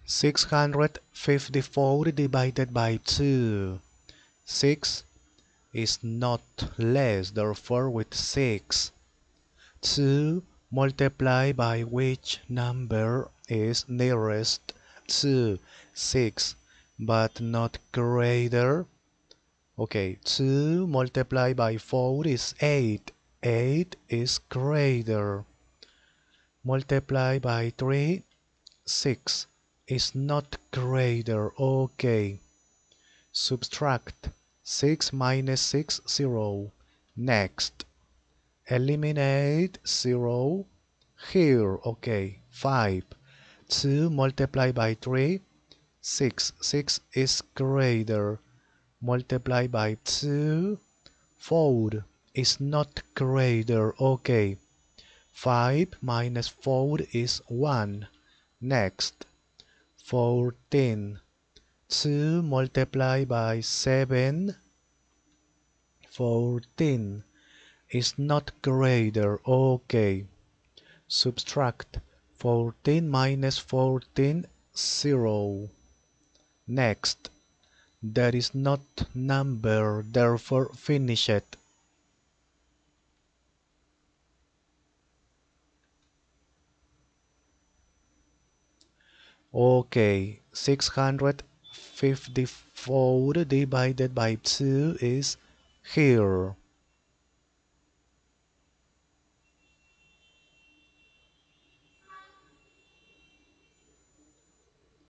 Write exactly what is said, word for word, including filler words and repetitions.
six hundred fifty-four divided by two. six is not less, therefore with six. two multiplied by which number is nearest to six but not greater? Okay, two multiplied by four is eight. eight is greater. Multiply by three, six is not greater. Okay. Subtract six minus six, zero. Next. Eliminate zero. Here, okay, five. two multiplied by three, six. six is greater. Multiply by two, four is not greater. Okay. five minus four is one. Next. fourteen. two multiplied by seven. fourteen is not greater. Okay. Subtract fourteen minus fourteen, zero. Next. That is not number, therefore finish it. Okay, six hundred fifty-four divided by two is here.